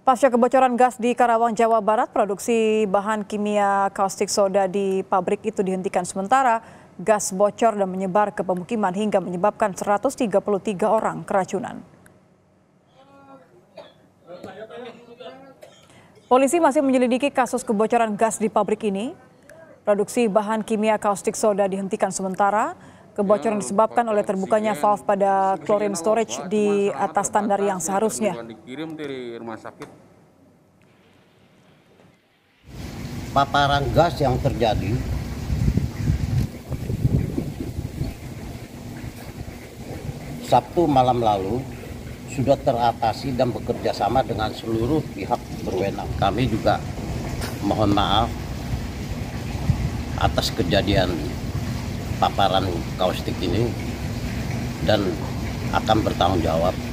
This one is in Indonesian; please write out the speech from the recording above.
Pasca kebocoran gas di Karawang, Jawa Barat, produksi bahan kimia kaustik soda di pabrik itu dihentikan sementara. Gas bocor dan menyebar ke pemukiman hingga menyebabkan 133 orang keracunan. Polisi masih menyelidiki kasus kebocoran gas di pabrik ini. Produksi bahan kimia kaustik soda dihentikan sementara. Kebocoran disebabkan oleh terbukanya valve pada chlorine storage di atas standar yang seharusnya. Paparan gas yang terjadi Sabtu malam lalu sudah teratasi dan bekerja sama dengan seluruh pihak berwenang. Kami juga mohon maaf atas kejadian paparan kaustik ini dan akan bertanggung jawab